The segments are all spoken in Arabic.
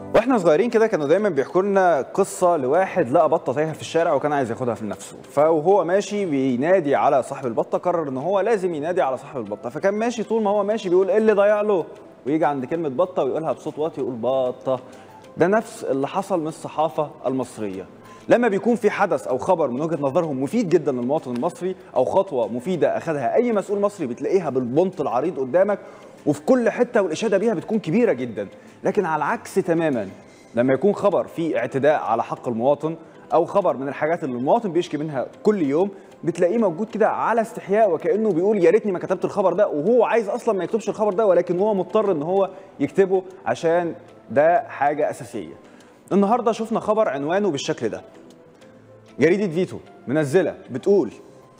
واحنا صغيرين كده كانوا دايما بيحكوا لنا قصه لواحد لقى بطه تايهه في الشارع وكان عايز ياخدها في نفسه، فوهو ماشي بينادي على صاحب البطه قرر ان هو لازم ينادي على صاحب البطه، فكان ماشي طول ما هو ماشي بيقول ايه اللي ضيع له، ويجي عند كلمه بطه ويقولها بصوت واطي يقول بطه. ده نفس اللي حصل من الصحافه المصريه. لما بيكون في حدث او خبر من وجهه نظرهم مفيد جدا للمواطن المصري او خطوه مفيده اخذها اي مسؤول مصري بتلاقيها بالبنط العريض قدامك وفي كل حته، والاشاده بيها بتكون كبيره جدا. لكن على العكس تماما لما يكون خبر فيه اعتداء على حق المواطن او خبر من الحاجات اللي المواطن بيشكي منها كل يوم، بتلاقيه موجود كده على استحياء وكانه بيقول يا ريتني ما كتبت الخبر ده، وهو عايز اصلا ما يكتبش الخبر ده ولكن هو مضطر ان هو يكتبه عشان ده حاجه اساسيه. النهارده شفنا خبر عنوانه بالشكل ده. جريدة فيتو منزلة بتقول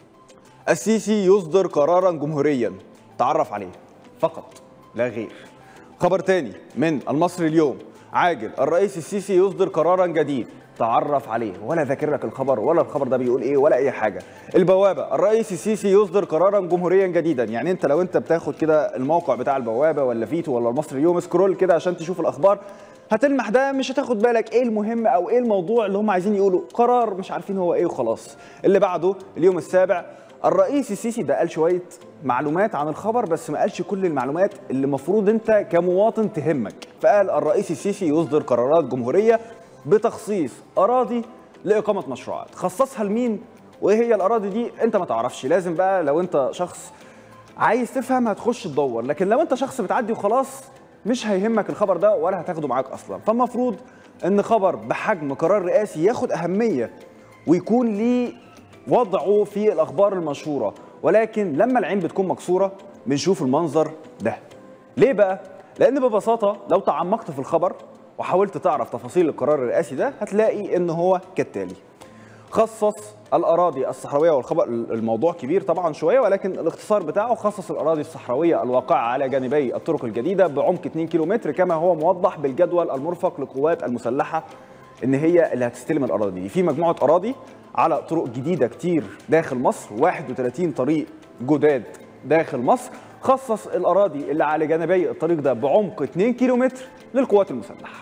السيسي يصدر قرارا جمهوريا تعرف عليه فقط لا غير. خبر تاني من المصري اليوم، عاجل الرئيس السيسي يصدر قرارا جديد تعرف عليه، ولا ذاكر لك الخبر ولا الخبر ده بيقول ايه ولا اي حاجه. البوابه الرئيس السيسي يصدر قرارا جمهوريا جديدا، يعني انت لو انت بتاخد كده الموقع بتاع البوابه ولا فيتو ولا المصري اليوم سكرول كده عشان تشوف الاخبار، هتلمح ده مش هتاخد بالك ايه المهم او ايه الموضوع اللي هم عايزين يقولوا، قرار مش عارفين هو ايه وخلاص. اللي بعده اليوم السابع، الرئيس السيسي ده قال شويه معلومات عن الخبر بس ما قالش كل المعلومات اللي المفروض انت كمواطن تهمك. فقال الرئيس السيسي يصدر قرارات جمهوريه بتخصيص اراضي لاقامه مشروعات. خصصها لمين وايه هي الاراضي دي انت ما تعرفش، لازم بقى لو انت شخص عايز تفهم هتخش تدور، لكن لو انت شخص بتعدي وخلاص مش هيهمك الخبر ده ولا هتاخده معاك اصلا. فالمفروض ان خبر بحجم قرار رئاسي ياخد اهميه ويكون ليه وضعه في الاخبار المشهوره، ولكن لما العين بتكون مكسوره بنشوف المنظر ده. ليه بقى؟ لان ببساطه لو تعمقت في الخبر وحاولت تعرف تفاصيل القرار الرئاسي ده هتلاقي ان هو كالتالي. خصص الاراضي الصحراويه، والخبر الموضوع كبير طبعا شويه ولكن الاختصار بتاعه خصص الاراضي الصحراويه الواقعه على جانبي الطرق الجديده بعمق 2 كيلومتر كما هو موضح بالجدول المرفق للقوات المسلحه ان هي اللي هتستلم الاراضي دي. في مجموعه اراضي على طرق جديده كتير داخل مصر، 31 طريق جداد داخل مصر. خصص الاراضي اللي على جانبي الطريق ده بعمق 2 كيلومتر للقوات المسلحه.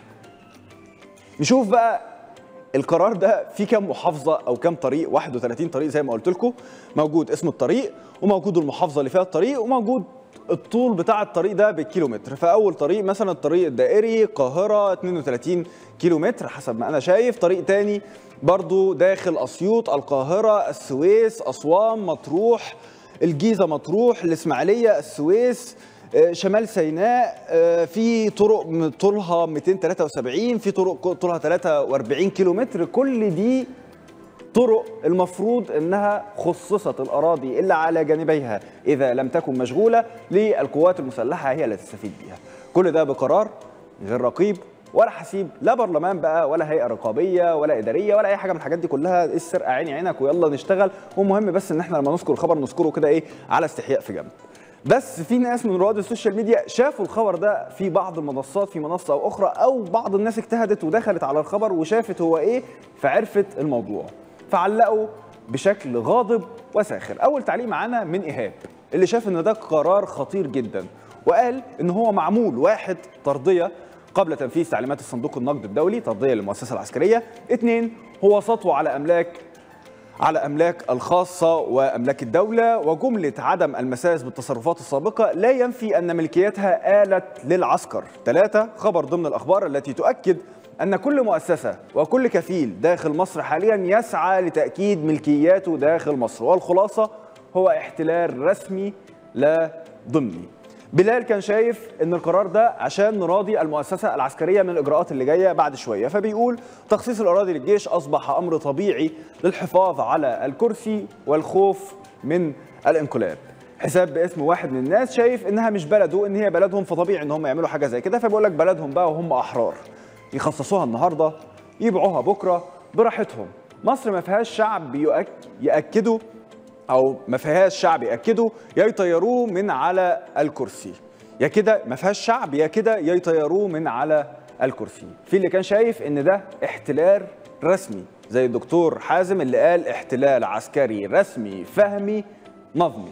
نشوف بقى القرار ده فيه كام محافظه او كام طريق. 31 طريق زي ما قلت لكم، موجود اسم الطريق وموجود المحافظه اللي فيها الطريق وموجود الطول بتاع الطريق ده بالكيلومتر. فاول طريق مثلا الطريق الدائري القاهره 32 كيلومتر حسب ما انا شايف. طريق تاني برضو داخل اسيوط القاهره السويس اسوان مطروح الجيزه مطروح الاسماعيليه السويس شمال سيناء. في طرق طولها 273، في طرق طولها 43 كيلومتر. كل دي طرق المفروض انها خصصت الاراضي اللي على جانبيها اذا لم تكن مشغوله للقوات المسلحه هي اللي تستفيد بيها. كل ده بقرار غير رقيب ولا حسيب، لا برلمان بقى ولا هيئه رقابيه ولا اداريه ولا اي حاجه من الحاجات دي كلها. السرقه عيني عينك ويلا نشتغل. والمهم بس ان احنا لما نذكر الخبر نذكره كده ايه على استحياء في جنب. بس في ناس من رواد السوشيال ميديا شافوا الخبر ده في بعض المنصات في منصه او اخرى، او بعض الناس اجتهدت ودخلت على الخبر وشافت هو ايه فعرفت الموضوع، فعلقوا بشكل غاضب وساخر. اول تعليق معانا من ايهاب اللي شاف ان ده قرار خطير جدا، وقال ان هو معمول واحد ترضيه قبل تنفيذ تعليمات الصندوق النقد الدولي، ترضيه للمؤسسه العسكريه. 2 هو سطو على املاك الخاصه واملاك الدوله، وجمله عدم المساس بالتصرفات السابقه لا ينفي ان ملكيتها آلت للعسكر. 3 خبر ضمن الاخبار التي تؤكد ان كل مؤسسه وكل كفيل داخل مصر حاليا يسعى لتاكيد ملكياته داخل مصر، والخلاصه هو احتلال رسمي لا ضمني. بلال كان شايف ان القرار ده عشان نراضي المؤسسه العسكريه من الاجراءات اللي جايه بعد شويه، فبيقول تخصيص الاراضي للجيش اصبح امر طبيعي للحفاظ على الكرسي والخوف من الانقلاب. حساب باسم واحد من الناس شايف انها مش بلده، ان هي بلدهم فطبيعي ان هم يعملوا حاجه زي كده، فبيقول لك بلدهم بقى وهم احرار يخصصوها النهارده يبيعوها بكره براحتهم. مصر ما فيهاش شعب ياكدوا او ما فيهاش شعب ياكدوا يا يطيروه من على الكرسي، يا كده ما فيهاش شعب يا كده يا يطيروه من على الكرسي. في اللي كان شايف ان ده احتلال رسمي زي الدكتور حازم اللي قال احتلال عسكري رسمي فهمي نظمي.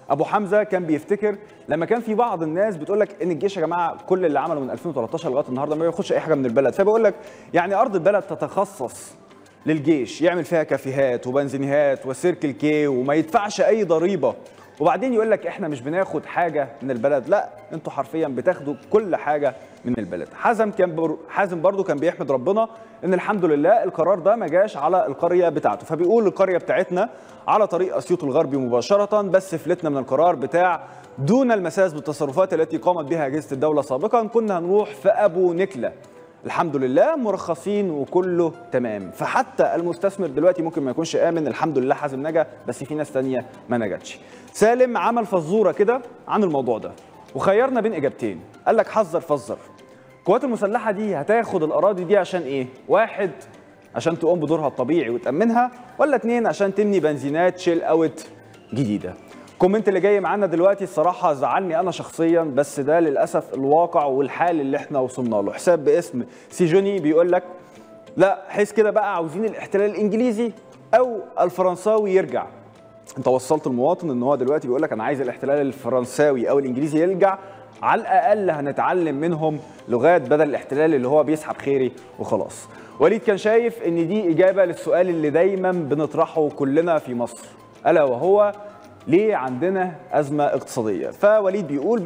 ابو حمزه كان بيفتكر لما كان في بعض الناس بتقول لك ان الجيش يا جماعه كل اللي عمله من 2013 لغايه النهارده ما بياخدش اي حاجه من البلد، فبيقول لك يعني ارض البلد تتخصص للجيش يعمل فيها كافيهات وبنزينيهات وسيركل كي وما يدفعش اي ضريبه، وبعدين يقول لك احنا مش بناخد حاجه من البلد. لا، انتوا حرفيا بتاخدوا كل حاجه من البلد. حازم برضو كان بيحمد ربنا ان الحمد لله القرار ده ما جاش على القريه بتاعته، فبيقول القريه بتاعتنا على طريق اسيوط الغربي مباشره، بس فلتنا من القرار بتاع دون المساس بالتصرفات التي قامت بها اجهزه الدوله سابقا، كنا هنروح في ابو نكله. الحمد لله مرخصين وكله تمام. فحتى المستثمر دلوقتي ممكن ما يكونش امن، الحمد لله حازم نجا، بس في ناس ثانيه ما نجتش. سالم عمل فزوره كده عن الموضوع ده وخيرنا بين اجابتين، قال لك حذر فزر. القوات المسلحه دي هتاخد الاراضي دي عشان ايه؟ واحد، عشان تقوم بدورها الطبيعي وتامنها، ولا اتنين، عشان تبني بنزينات شيل اوت جديده. الكومنت اللي جاي معانا دلوقتي الصراحه زعلني انا شخصيا، بس ده للاسف الواقع والحال اللي احنا وصلنا له. حساب باسم سيجوني بيقول لك لا حس كده بقى، عاوزين الاحتلال الانجليزي او الفرنساوي يرجع. انت وصلت المواطن ان هو دلوقتي بيقول لك انا عايز الاحتلال الفرنساوي او الانجليزي يرجع، على الاقل هنتعلم منهم لغات بدل الاحتلال اللي هو بيسحب خيري وخلاص. وليد كان شايف ان دي اجابه للسؤال اللي دايما بنطرحه كلنا في مصر، الا وهو ليه عندنا ازمه اقتصاديه؟ فوليد بيقول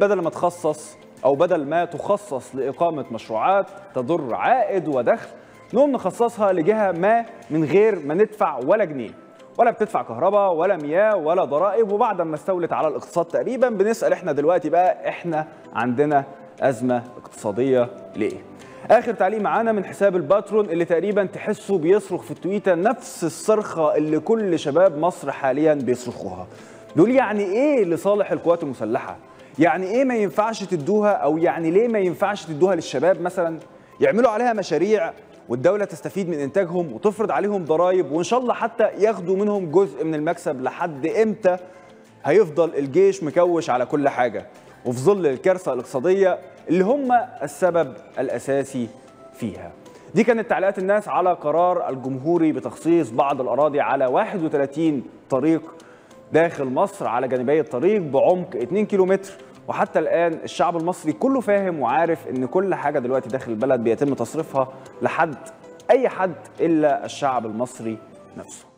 بدل ما تخصص لاقامه مشروعات تضر عائد ودخل، نقوم نخصصها لجهه ما من غير ما ندفع ولا جنيه، ولا بتدفع كهرباء ولا مياه ولا ضرائب، وبعد ما استولت على الاقتصاد تقريبا بنسال احنا دلوقتي بقى احنا عندنا ازمه اقتصاديه ليه؟ اخر تعليق معانا من حساب الباترون اللي تقريبا تحسه بيصرخ في التويتر نفس الصرخه اللي كل شباب مصر حاليا بيصرخوها. بيقول يعني ايه لصالح القوات المسلحه؟ يعني ايه ما ينفعش تدوها، او يعني ليه ما ينفعش تدوها للشباب مثلا يعملوا عليها مشاريع والدولة تستفيد من إنتاجهم وتفرض عليهم ضرائب، وإن شاء الله حتى ياخدوا منهم جزء من المكسب؟ لحد إمتى هيفضل الجيش مكوش على كل حاجة وفي ظل الكارثة الاقتصادية اللي هم السبب الأساسي فيها؟ دي كانت تعليقات الناس على قرار الجمهوري بتخصيص بعض الأراضي على 31 طريق داخل مصر على جانبي الطريق بعمق 2 كيلومتر. وحتى الآن الشعب المصري كله فاهم وعارف إن كل حاجة دلوقتي داخل البلد بيتم تصريفها لحد أي حد إلا الشعب المصري نفسه.